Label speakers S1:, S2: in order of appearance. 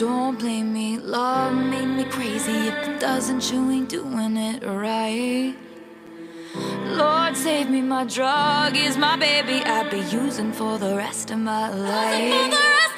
S1: Don't blame me, love made me crazy. If it doesn't, you ain't doing it right. Lord save me, my drug is my baby. I'll be using for the rest of my life.